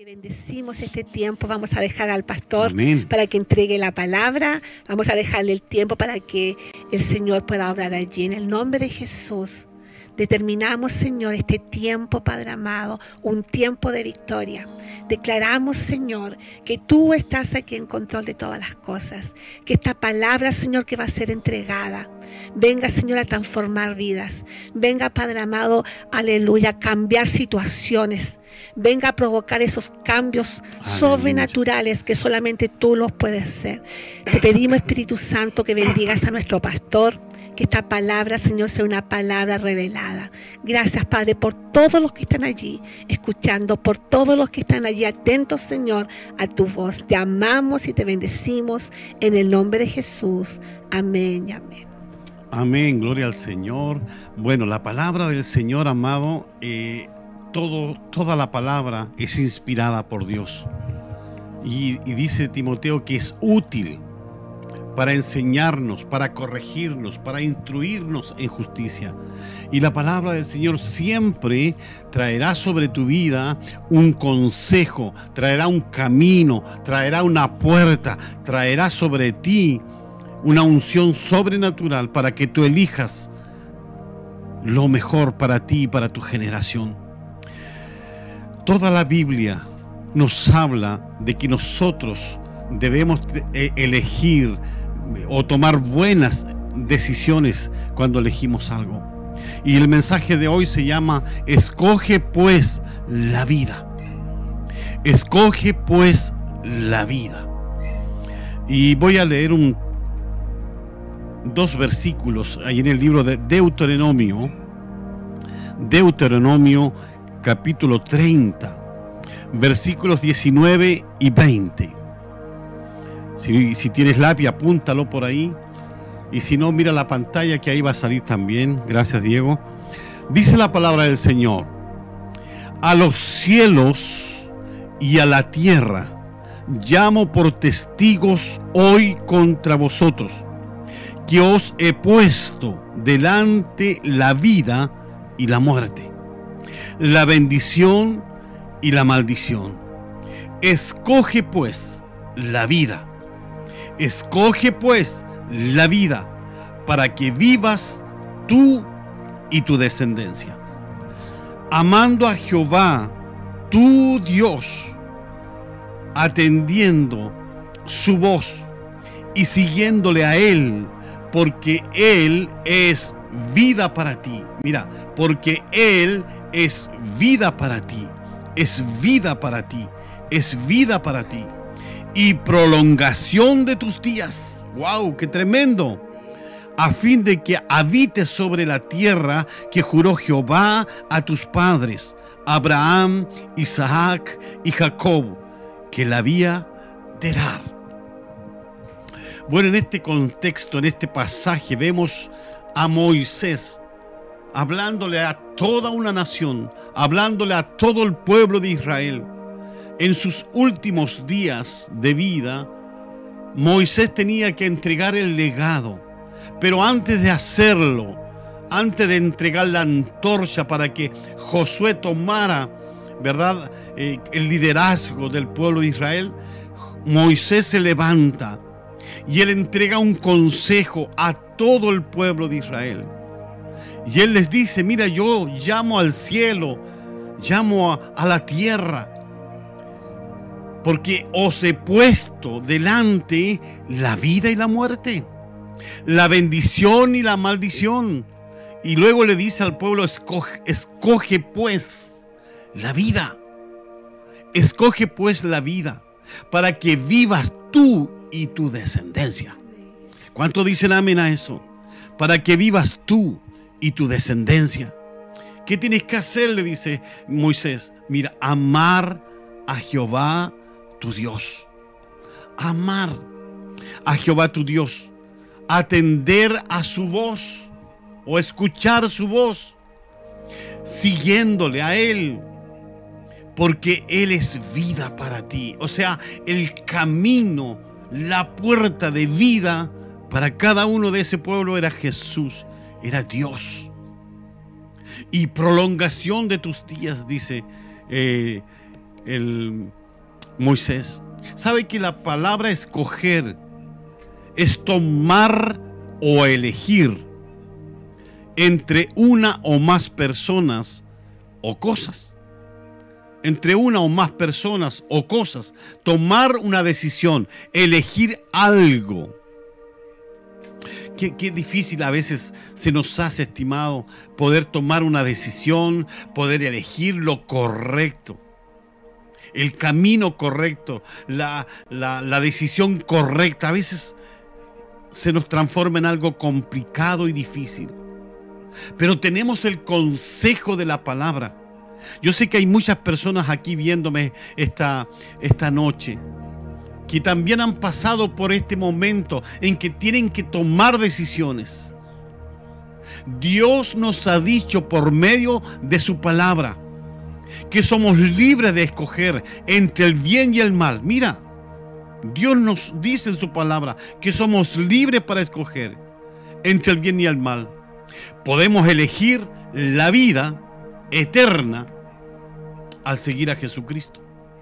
que bendecimos este tiempo. Vamos a dejar al pastor Amén. para que entregue la palabra. Vamos a dejarle el tiempo para que el Señor pueda obrar allí. En el nombre de Jesús, determinamos, Señor, este tiempo, Padre amado, un tiempo de victoria. Declaramos, Señor, que tú estás aquí en control de todas las cosas. Que esta palabra, Señor, que va a ser entregada, venga, Señor, a transformar vidas. Venga, Padre amado, aleluya, a cambiar situaciones. Venga a provocar esos cambios sobrenaturales que solamente tú los puedes hacer. Te pedimos, Espíritu Santo, que bendigas a nuestro pastor. Que esta palabra, Señor, sea una palabra revelada. Gracias, Padre, por todos los que están allí escuchando, por todos los que están allí atentos, Señor, a tu voz. Te amamos y te bendecimos en el nombre de Jesús. Amén y amén. Amén, gloria al Señor. Bueno, la palabra del Señor, amado, toda la palabra es inspirada por Dios. Y dice Timoteo que es útil para enseñarnos, para corregirnos, para instruirnos en justicia. Y la palabra del Señor siempre traerá sobre tu vida un consejo, traerá un camino, traerá una puerta, traerá sobre ti una unción sobrenatural para que tú elijas lo mejor para ti y para tu generación. Toda la Biblia nos habla de que nosotros debemos elegir o tomar buenas decisiones cuando elegimos algo. Y el mensaje de hoy se llama: escoge pues la vida. Escoge pues la vida. Y voy a leer dos versículos ahí en el libro de Deuteronomio capítulo 30, versículos 19 y 20. Si tienes lápiz, apúntalo por ahí. Y si no, mira la pantalla que ahí va a salir también. Gracias, Diego. Dice la palabra del Señor: a los cielos y a la tierra llamo por testigos hoy contra vosotros, que os he puesto delante la vida y la muerte, la bendición y la maldición. Escoge pues la vida. Escoge pues la vida para que vivas tú y tu descendencia, amando a Jehová tu Dios, atendiendo su voz y siguiéndole a Él, porque Él es vida para ti. Mira, porque Él es vida para ti, es vida para ti, es vida para ti, y prolongación de tus días. ¡Wow! ¡Qué tremendo! A fin de que habites sobre la tierra que juró Jehová a tus padres, Abraham, Isaac y Jacob, que la había de dar. Bueno, en este contexto, en este pasaje, vemos a Moisés hablándole a toda una nación, hablándole a todo el pueblo de Israel. En sus últimos días de vida, Moisés tenía que entregar el legado, pero antes de hacerlo, antes de entregar la antorcha para que Josué tomara, ¿verdad?, el liderazgo del pueblo de Israel, Moisés se levanta y él entrega un consejo a todo el pueblo de Israel. Y él les dice: mira, yo llamo al cielo, llamo a la tierra, porque os he puesto delante la vida y la muerte, la bendición y la maldición. Y luego le dice al pueblo: escoge pues la vida. Escoge pues la vida para que vivas tú y tu descendencia. ¿Cuánto dicen amén a eso? Para que vivas tú y tu descendencia. ¿Qué tienes que hacer?, le dice Moisés. Mira, amar a Jehová tu Dios. Amar a Jehová tu Dios. Atender a su voz o escuchar su voz, siguiéndole a Él, porque Él es vida para ti. O sea, el camino, la puerta de vida para cada uno de ese pueblo era Jesús, era Dios. Y prolongación de tus días, dice el Moisés. ¿Sabe que la palabra escoger es tomar o elegir entre una o más personas o cosas? Entre una o más personas o cosas, tomar una decisión, elegir algo. Qué difícil a veces se nos hace, estimado, poder tomar una decisión, poder elegir lo correcto, el camino correcto, la decisión correcta. A veces se nos transforma en algo complicado y difícil. Pero tenemos el consejo de la palabra. Yo sé que hay muchas personas aquí viéndome esta noche que también han pasado por este momento en que tienen que tomar decisiones. Dios nos ha dicho por medio de su palabra que somos libres de escoger entre el bien y el mal. Mira, Dios nos dice en su palabra que somos libres para escoger entre el bien y el mal. Podemos elegir la vida eterna al seguir a Jesucristo.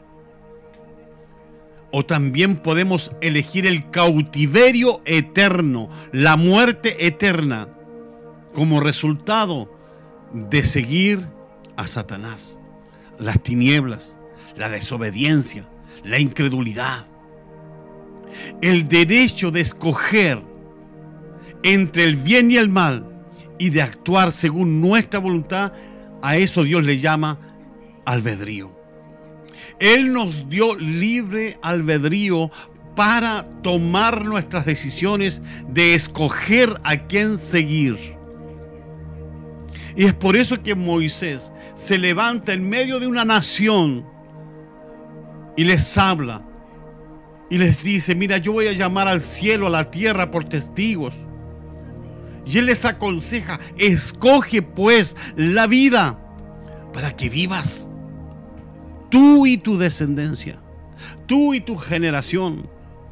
O también podemos elegir el cautiverio eterno, la muerte eterna, como resultado de seguir a Satanás, las tinieblas, la desobediencia, la incredulidad. El derecho de escoger entre el bien y el mal y de actuar según nuestra voluntad, a eso Dios le llama albedrío. Él nos dio libre albedrío para tomar nuestras decisiones de escoger a quién seguir. Y es por eso que Moisés se levanta en medio de una nación y les habla y les dice: mira, yo voy a llamar al cielo, a la tierra por testigos. Y él les aconseja: escoge pues la vida para que vivas, tú y tu descendencia, tú y tu generación.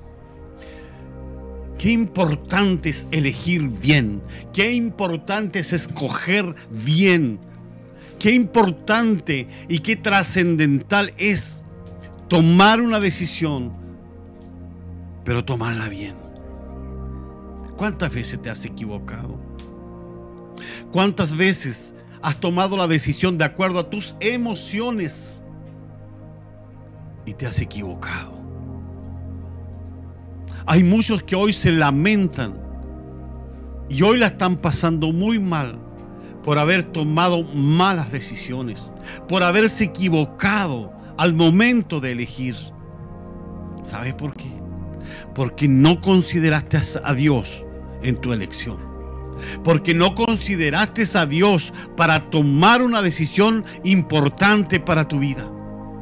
Qué importante es elegir bien, qué importante es escoger bien, qué importante y qué trascendental es tomar una decisión, pero tomarla bien. ¿Cuántas veces te has equivocado? ¿Cuántas veces has tomado la decisión de acuerdo a tus emociones y te has equivocado? Hay muchos que hoy se lamentan y hoy la están pasando muy mal por haber tomado malas decisiones, por haberse equivocado al momento de elegir. ¿Sabes por qué? Porque no consideraste a Dios en tu elección, porque no consideraste a Dios para tomar una decisión importante para tu vida.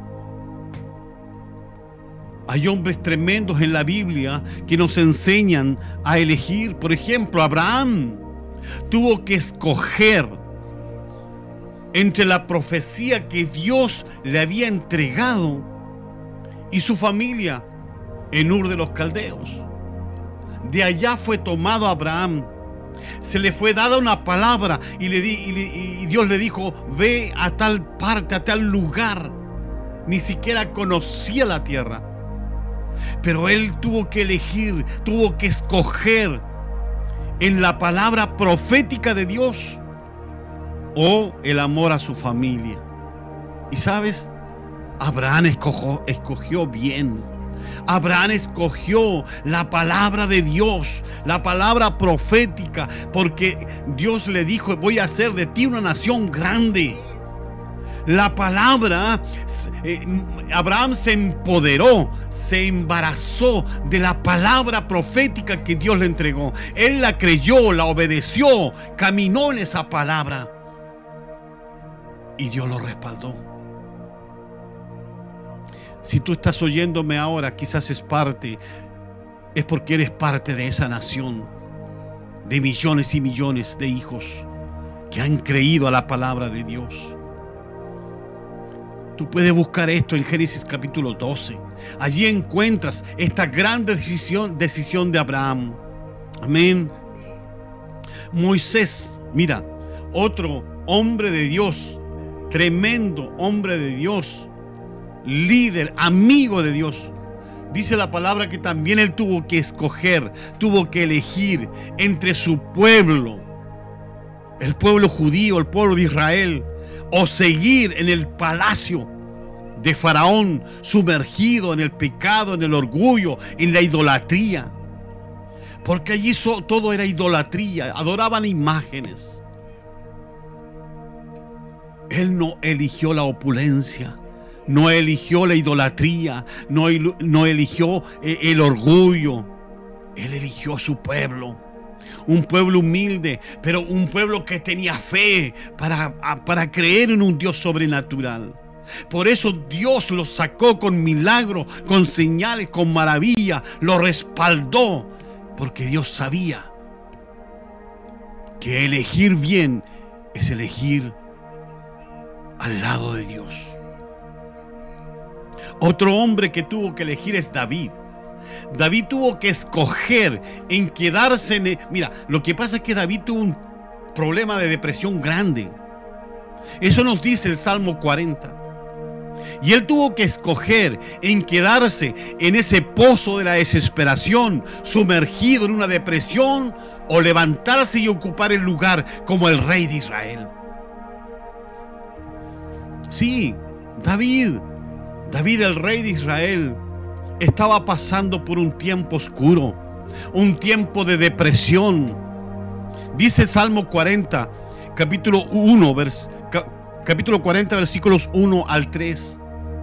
Hay hombres tremendos en la Biblia que nos enseñan a elegir. Por ejemplo, Abraham tuvo que escoger entre la profecía que Dios le había entregado y su familia en Ur de los Caldeos. De allá fue tomado Abraham. Se le fue dada una palabra y Dios le dijo: ve a tal parte, a tal lugar. Ni siquiera conocía la tierra. Pero él tuvo que elegir, tuvo que escoger en la palabra profética de Dios o el amor a su familia. Y sabes, Abraham escogió bien. Abraham escogió la palabra de Dios, la palabra profética, porque Dios le dijo: voy a hacer de ti una nación grande. La palabra, Abraham se empoderó, se embarazó de la palabra profética que Dios le entregó. Él la creyó, la obedeció, caminó en esa palabra y Dios lo respaldó. Si tú estás oyéndome ahora, quizás es porque eres parte de esa nación de millones y millones de hijos que han creído a la palabra de Dios. Tú puedes buscar esto en Génesis capítulo 12. Allí encuentras esta gran decisión de Abraham. Amén. Moisés, mira, otro hombre de Dios, tremendo hombre de Dios, líder, amigo de Dios. Dice la palabra que también él tuvo que escoger, tuvo que elegir entre su pueblo, el pueblo judío, el pueblo de Israel, o seguir en el palacio de Faraón, sumergido en el pecado, en el orgullo, en la idolatría. Porque allí todo era idolatría, adoraban imágenes. Él no eligió la opulencia, no eligió la idolatría, no eligió el orgullo. Él eligió a su pueblo, un pueblo humilde, pero un pueblo que tenía fe para creer en un Dios sobrenatural. Por eso Dios lo sacó con milagros, con señales, con maravilla, lo respaldó, porque Dios sabía que elegir bien es elegir al lado de Dios. Otro hombre que tuvo que elegir es David. David tuvo que escoger en quedarse mira, lo que pasa es que David tuvo un problema de depresión grande. Eso nos dice el Salmo 40. Y él tuvo que escoger en quedarse en ese pozo de la desesperación, sumergido en una depresión, o levantarse y ocupar el lugar como el rey de Israel. Sí, David, el rey de Israel, estaba pasando por un tiempo oscuro, un tiempo de depresión. Dice Salmo 40, capítulo 40, versículos 1 al 3.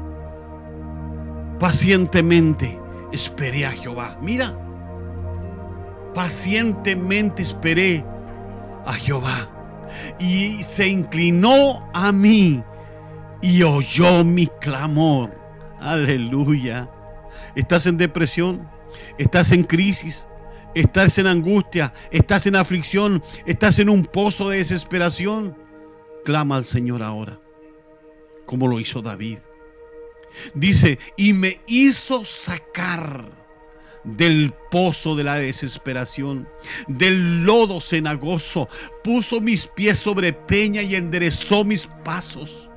Pacientemente esperé a Jehová. Mira, pacientemente esperé a Jehová, y se inclinó a mí y oyó mi clamor. Aleluya. ¿Estás en depresión? ¿Estás en crisis? ¿Estás en angustia? ¿Estás en aflicción? ¿Estás en un pozo de desesperación? Clama al Señor ahora, como lo hizo David. Dice, y me hizo sacar del pozo de la desesperación, del lodo cenagoso. Puso mis pies sobre peña y enderezó mis pasos.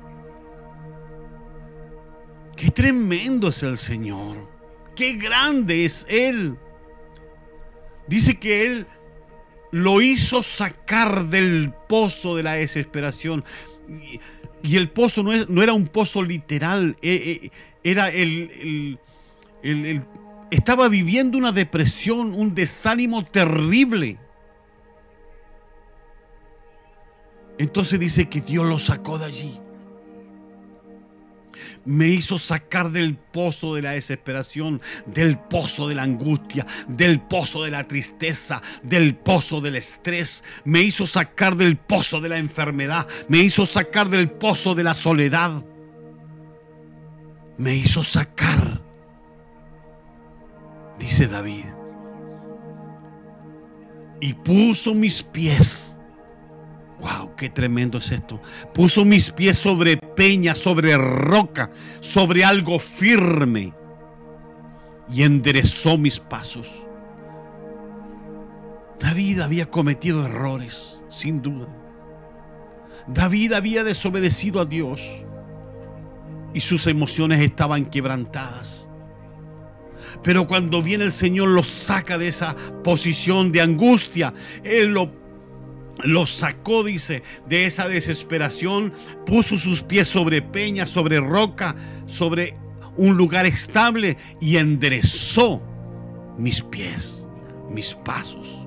Qué tremendo es el Señor, qué grande es Él. Dice que Él lo hizo sacar del pozo de la desesperación. Y el pozo no era un pozo literal, era estaba viviendo una depresión, un desánimo terrible. Entonces dice que Dios lo sacó de allí. Me hizo sacar del pozo de la desesperación, del pozo de la angustia, del pozo de la tristeza, del pozo del estrés. Me hizo sacar del pozo de la enfermedad. Me hizo sacar del pozo de la soledad. Me hizo sacar, dice David, y puso mis pies. Wow, qué tremendo es esto. Puso mis pies sobre peña, sobre roca, sobre algo firme, y enderezó mis pasos. David había cometido errores, sin duda. David había desobedecido a Dios y sus emociones estaban quebrantadas. Pero cuando viene el Señor, lo saca de esa posición de angustia. Él lo sacó, dice, de esa desesperación. Puso sus pies sobre peña, sobre roca, sobre un lugar estable, y enderezó mis pies, mis pasos.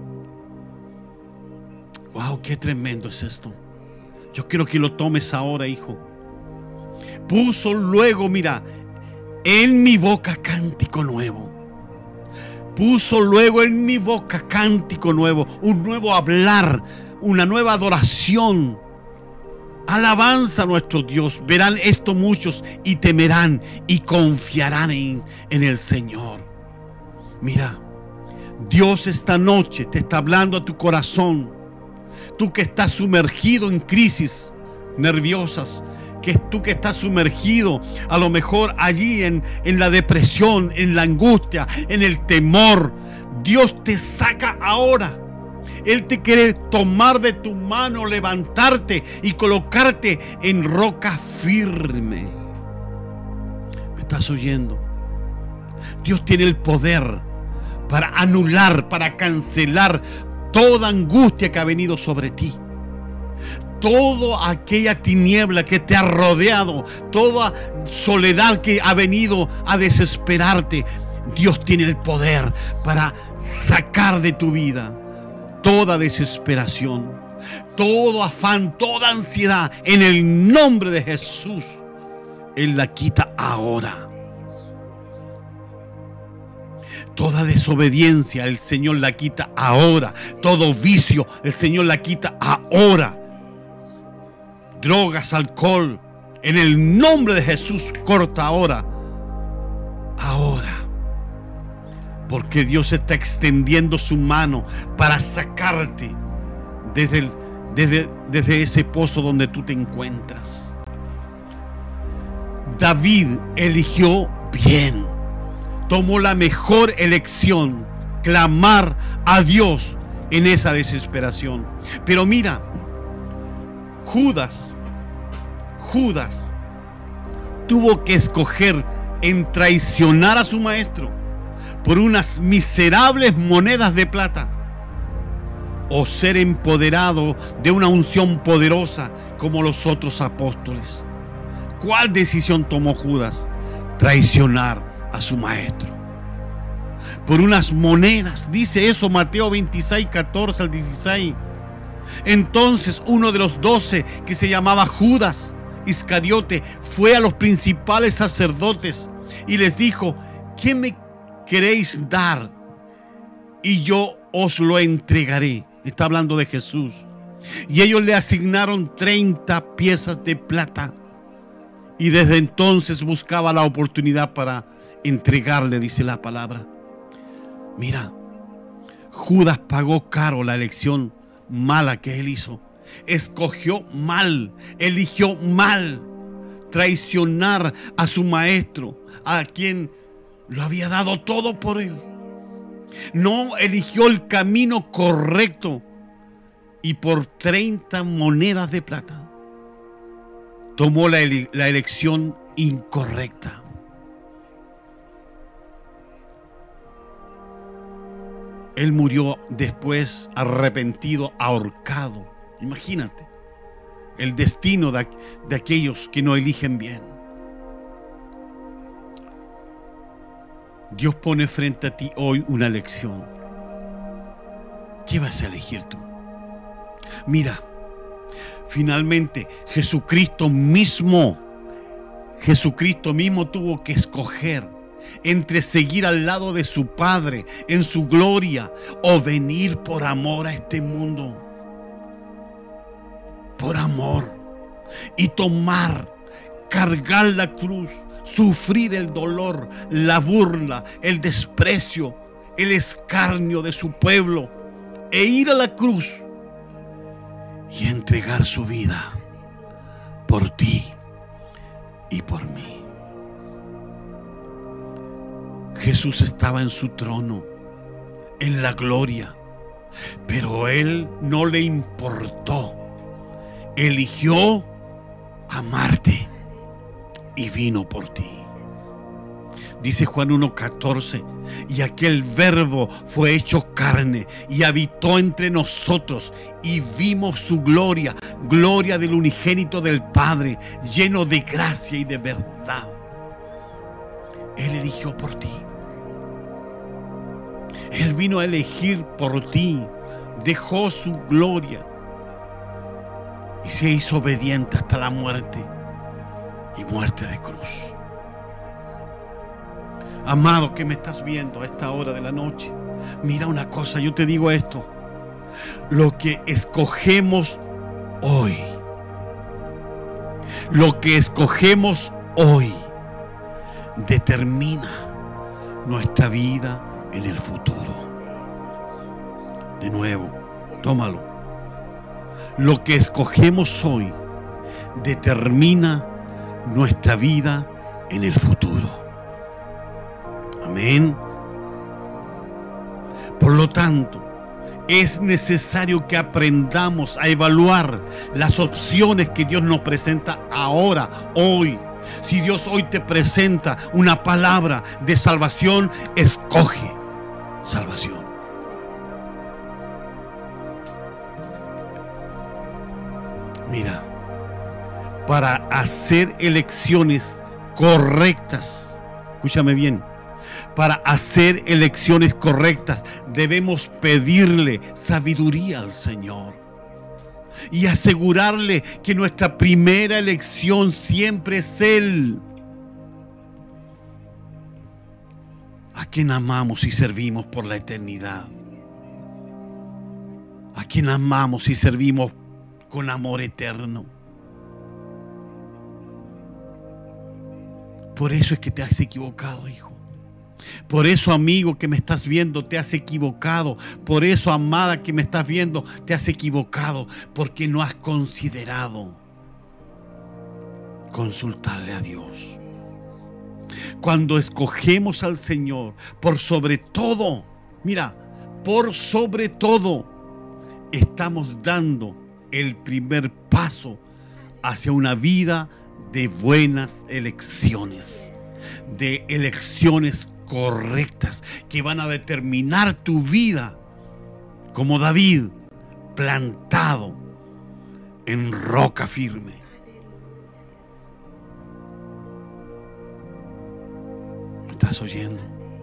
Wow, qué tremendo es esto. Yo quiero que lo tomes ahora, hijo. Puso luego, mira, en mi boca cántico nuevo. Puso luego en mi boca cántico nuevo, un nuevo hablar, una nueva adoración, alabanza a nuestro Dios. Verán esto muchos y temerán y confiarán en el Señor. Mira, Dios esta noche te está hablando a tu corazón. Tú que estás sumergido en crisis nerviosas, tú que estás sumergido a lo mejor allí en la depresión, en la angustia, en el temor, Dios te saca ahora. Él te quiere tomar de tu mano, levantarte y colocarte en roca firme. estás oyendo? Dios tiene el poder para anular, para cancelar toda angustia que ha venido sobre ti. Toda aquella tiniebla que te ha rodeado, toda soledad que ha venido a desesperarte, Dios tiene el poder para sacar de tu vida toda desesperación, todo afán, toda ansiedad. En el nombre de Jesús, Él la quita ahora. Toda desobediencia, el Señor la quita ahora. Todo vicio, el Señor la quita ahora. Drogas, alcohol, en el nombre de Jesús, corta ahora. Ahora. Porque Dios está extendiendo su mano para sacarte desde ese pozo donde tú te encuentras. David eligió bien. Tomó la mejor elección, clamar a Dios en esa desesperación. Pero mira, Judas tuvo que escoger en traicionar a su maestro por unas miserables monedas de plata, o ser empoderado de una unción poderosa como los otros apóstoles. ¿Cuál decisión tomó Judas? Traicionar a su maestro por unas monedas. Dice eso Mateo 26, 14 al 16. Entonces uno de los 12, que se llamaba Judas Iscariote, fue a los principales sacerdotes y les dijo: ¿qué me queréis dar? Y yo os lo entregaré. Está hablando de Jesús. Y ellos le asignaron 30 piezas de plata. Y desde entonces buscaba la oportunidad para entregarle, dice la palabra. Mira, Judas pagó caro la elección mala que él hizo. Escogió mal, eligió mal traicionar a su maestro, a quien lo había dado todo por él. No eligió el camino correcto y por 30 monedas de plata tomó la elección incorrecta. Él murió después arrepentido, ahorcado. Imagínate el destino de aquellos que no eligen bien. Dios pone frente a ti hoy una elección. ¿Qué vas a elegir tú? Mira, finalmente Jesucristo mismo tuvo que escoger entre seguir al lado de su Padre en su gloria o venir por amor a este mundo. Por amor. Y cargar la cruz, sufrir el dolor, la burla, el desprecio, el escarnio de su pueblo, e ir a la cruz y entregar su vida por ti y por mí. Jesús estaba en su trono, en la gloria, pero Él no le importó. Eligió amarte y vino por ti. Dice Juan 1:14: y aquel verbo fue hecho carne y habitó entre nosotros, y vimos su gloria, gloria del unigénito del Padre, lleno de gracia y de verdad. Él eligió por ti. Él vino a elegir por ti. Dejó su gloria y se hizo obediente hasta la muerte, y muerte de cruz. Amado que me estás viendo a esta hora de la noche, mira una cosa, yo te digo esto: lo que escogemos hoy, determina nuestra vida en el futuro. De nuevo, tómalo. Lo que escogemos hoy determina nuestra vida en el futuro. Amén. Por lo tanto, es necesario que aprendamos a evaluar las opciones que Dios nos presenta ahora, hoy, Si Dios hoy te presenta una palabra de salvación, escoge salvación. Mira, para hacer elecciones correctas, escúchame bien, para hacer elecciones correctas debemos pedirle sabiduría al Señor y asegurarle que nuestra primera elección siempre es Él, a quien amamos y servimos por la eternidad, a quien amamos y servimos con amor eterno. Por eso es que te has equivocado, hijo. Por eso, amigo que me estás viendo, te has equivocado. Por eso, amada que me estás viendo, te has equivocado. Porque no has considerado consultarle a Dios. Cuando escogemos al Señor por sobre todo, mira, por sobre todo, estamos dando el primer paso hacia una vida de buenas elecciones, de elecciones correctas que van a determinar tu vida como David, plantado en roca firme. ¿Me estás oyendo?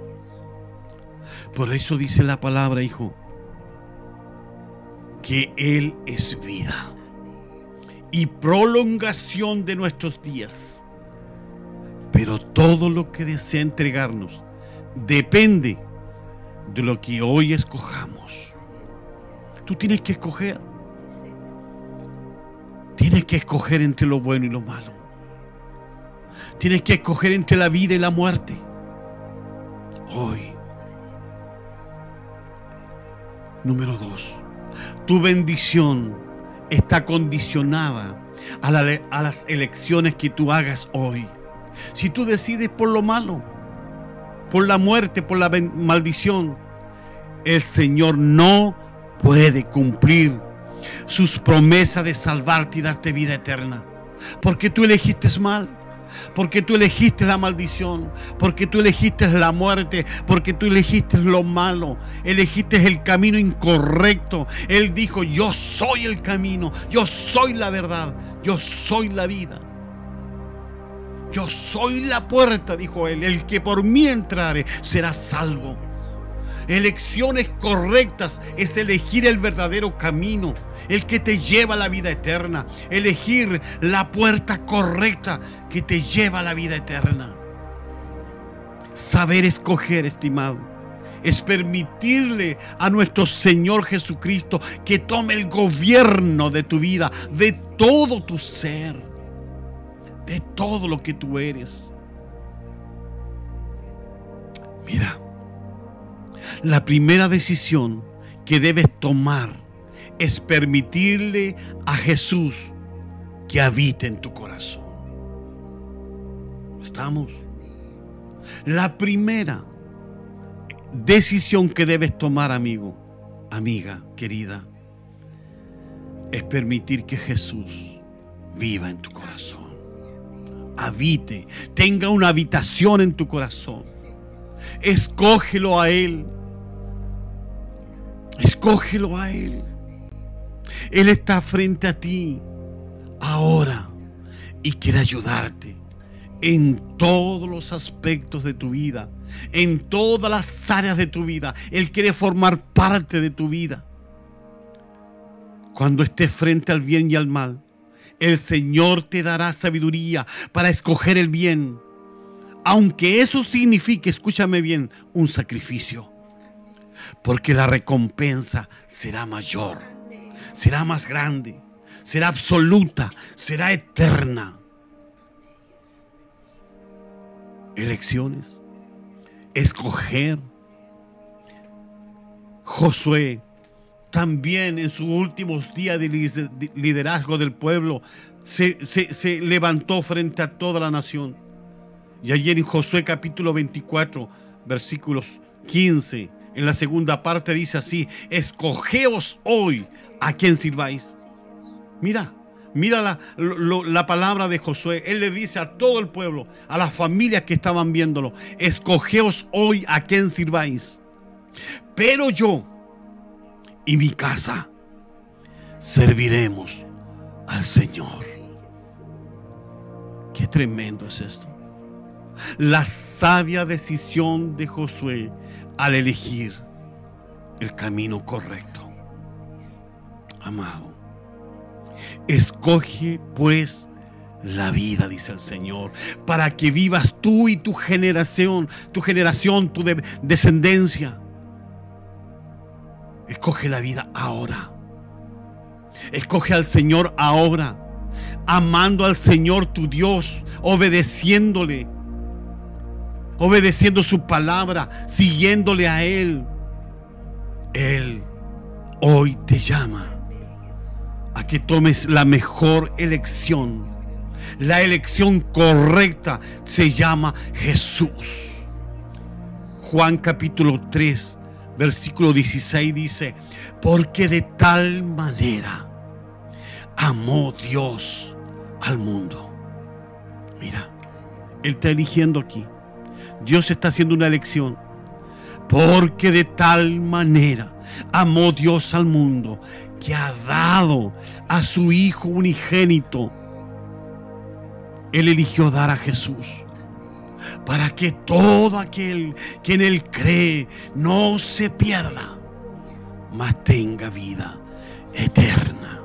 Por eso dice la palabra, hijo, que Él es vida y prolongación de nuestros días. Pero todo lo que desea entregarnos depende de lo que hoy escojamos. Tú tienes que escoger. Tienes que escoger entre lo bueno y lo malo. Tienes que escoger entre la vida y la muerte. Hoy. Número 2. Tu bendición está condicionada a las elecciones que tú hagas hoy. Si tú decides por lo malo, por la muerte, por la maldición, el Señor no puede cumplir sus promesas de salvarte y darte vida eterna. Porque tú elegiste mal, porque tú elegiste la maldición, porque tú elegiste la muerte, porque tú elegiste lo malo, elegiste el camino incorrecto. Él dijo: yo soy el camino, yo soy la verdad, yo soy la vida. Yo soy la puerta, dijo Él. El que por mí entrare será salvo. Elecciones correctas es elegir el verdadero camino, el que te lleva a la vida eterna. Elegir la puerta correcta que te lleva a la vida eterna. Saber escoger, estimado, es permitirle a nuestro Señor Jesucristo que tome el gobierno de tu vida, de todo tu ser, de todo lo que tú eres. Mira, la primera decisión que debes tomar es permitirle a Jesús que habite en tu corazón. ¿Estamos? La primera decisión que debes tomar, amigo, amiga, querida, es permitir que Jesús viva en tu corazón. Habite, tenga una habitación en tu corazón. Escógelo a Él. Escógelo a Él. Él está frente a ti ahora y quiere ayudarte en todos los aspectos de tu vida, en todas las áreas de tu vida. Él quiere formar parte de tu vida. Cuando estés frente al bien y al mal, el Señor te dará sabiduría para escoger el bien, aunque eso signifique, escúchame bien, un sacrificio, porque la recompensa será mayor, será más grande, será absoluta, será eterna. Elecciones, escoger. Josué también en sus últimos días de liderazgo del pueblo se levantó frente a toda la nación. Y ayer en Josué capítulo 24, versículos 15, en la segunda parte dice así: escogeos hoy a quién sirváis. Mira, Mira la palabra de Josué. Él le dice a todo el pueblo, a las familias que estaban viéndolo: escogeos hoy a quién sirváis. Pero yo y mi casa serviremos al Señor. Qué tremendo es esto. La sabia decisión de Josué al elegir el camino correcto. Amado, escoge pues la vida, dice el Señor, para que vivas tú y tu generación, tu descendencia. Escoge la vida ahora. Escoge al Señor ahora, amando al Señor tu Dios, obedeciéndole, obedeciendo su palabra, siguiéndole a Él. Él hoy te llama a que tomes la mejor elección. La elección correcta se llama Jesús. Juan capítulo 3, versículo 16 dice: porque de tal manera amó Dios al mundo. Mira, Él está eligiendo aquí. Dios está haciendo una elección. Porque de tal manera amó Dios al mundo, que ha dado a su Hijo unigénito. Él eligió dar a Jesús para que todo aquel que en Él cree no se pierda, mas tenga vida eterna.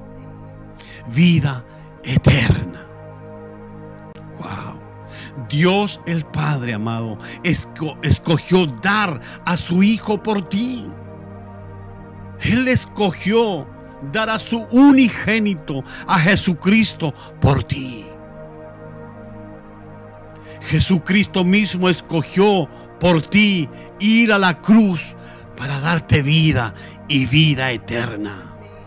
Vida eterna. Wow. Dios el Padre, amado, escogió dar a su Hijo por ti. Él escogió dar a su unigénito, a Jesucristo, por ti. Jesucristo mismo escogió por ti ir a la cruz para darte vida y vida eterna.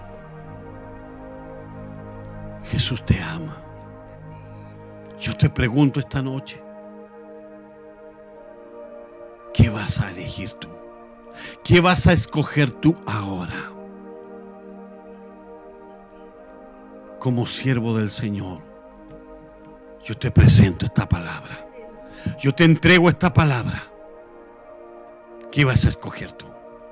Jesús te ama. Yo te pregunto esta noche, ¿qué vas a elegir tú? ¿Qué vas a escoger tú ahora? Como siervo del Señor, yo te presento esta palabra. Yo te entrego esta palabra. ¿Qué vas a escoger tú?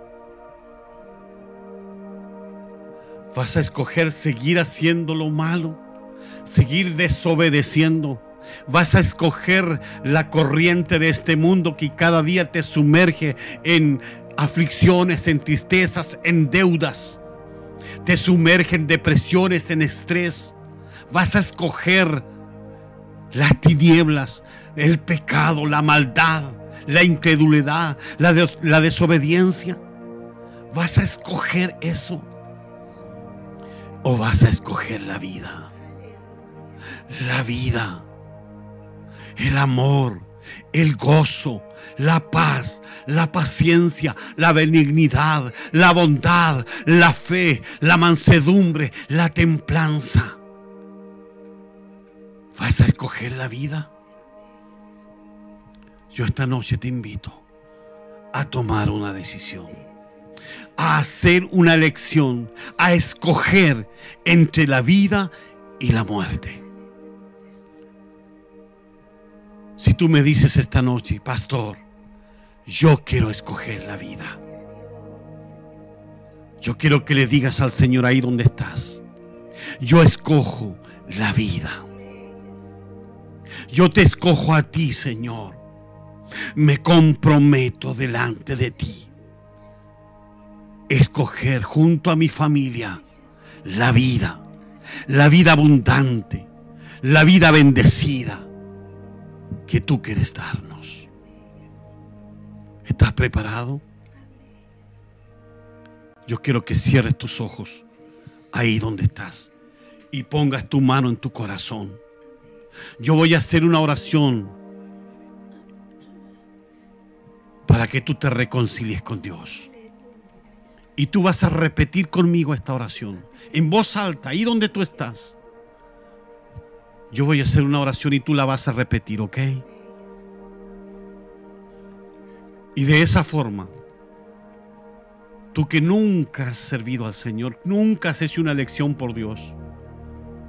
¿Vas a escoger seguir haciendo lo malo? ¿Seguir desobedeciendo? ¿Vas a escoger la corriente de este mundo que cada día te sumerge en aflicciones, en tristezas, en deudas? Te sumerge en depresiones, en estrés. ¿Vas a escoger las tinieblas, el pecado, la maldad, la incredulidad, la desobediencia? ¿Vas a escoger eso? ¿O vas a escoger la vida? La vida, el amor, el gozo, la paz, la paciencia, la benignidad, la bondad, la fe, la mansedumbre, la templanza. ¿Vas a escoger la vida? Yo esta noche te invito a tomar una decisión, a hacer una elección, a escoger entre la vida y la muerte. Si tú me dices esta noche: pastor, yo quiero escoger la vida, yo quiero que le digas al Señor ahí donde estás: yo escojo la vida. Yo te escojo a ti, Señor. Me comprometo delante de ti escoger junto a mi familia la vida abundante, la vida bendecida que tú quieres darnos. ¿Estás preparado? Yo quiero que cierres tus ojos ahí donde estás y pongas tu mano en tu corazón. Yo voy a hacer una oración para que tú te reconcilies con Dios. Y tú vas a repetir conmigo esta oración en voz alta, ahí donde tú estás. Yo voy a hacer una oración y tú la vas a repetir, ¿ok? Y de esa forma, tú que nunca has servido al Señor, nunca has hecho una elección por Dios,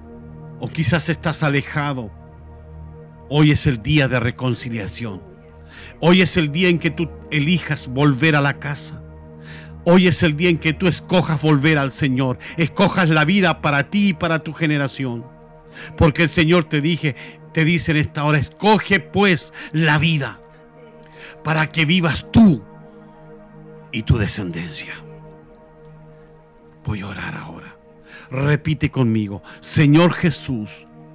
o quizás estás alejado. Hoy es el día de reconciliación. Hoy es el día en que tú elijas volver a la casa. Hoy es el día en que tú escojas volver al Señor. Escojas la vida para ti y para tu generación. Porque el Señor te dice en esta hora: escoge pues la vida para que vivas tú y tu descendencia. Voy a orar ahora. Repite conmigo: Señor Jesús,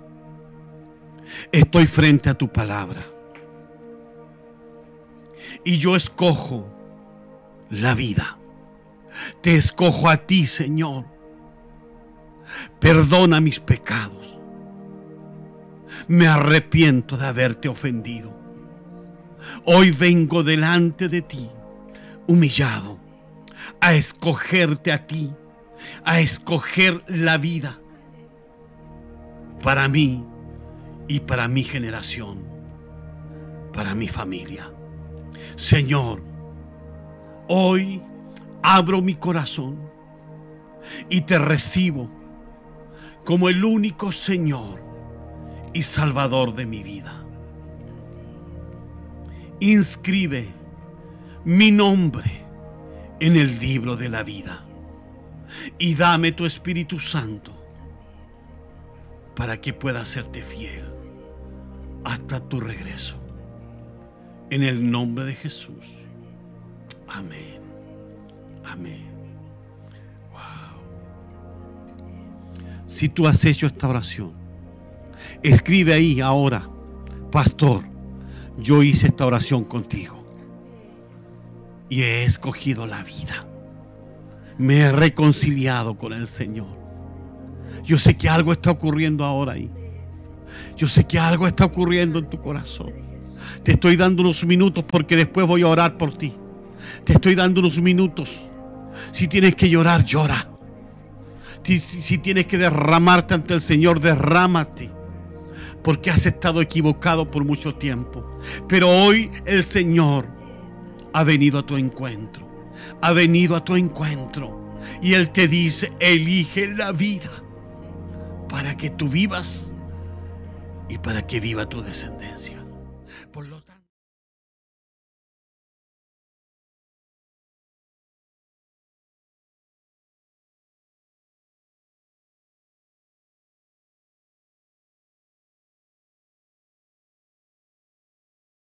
estoy frente a tu palabra y yo escojo la vida. Te escojo a ti, Señor. Perdona mis pecados. Me arrepiento de haberte ofendido. Hoy vengo delante de ti, humillado, a escogerte a ti, a escoger la vida para mí y para mi generación, para mi familia. Señor, hoy abro mi corazón y te recibo como el único Señor y Salvador de mi vida. Inscribe mi nombre en el libro de la vida y dame tu Espíritu Santo para que pueda serte fiel hasta tu regreso. En el nombre de Jesús. Amén. Amén. Wow. Si tú has hecho esta oración, escribe ahí ahora: pastor, yo hice esta oración contigo y he escogido la vida. Me he reconciliado con el Señor. Yo sé que algo está ocurriendo ahora ahí. Yo sé que algo está ocurriendo en tu corazón. Te estoy dando unos minutos porque después voy a orar por ti. Te estoy dando unos minutos. Si tienes que llorar, llora. Si tienes que derramarte ante el Señor, derrámate. Porque has estado equivocado por mucho tiempo. Pero hoy el Señor ha venido a tu encuentro. Ha venido a tu encuentro. Y Él te dice: elige la vida para que tú vivas y para que viva tu descendencia.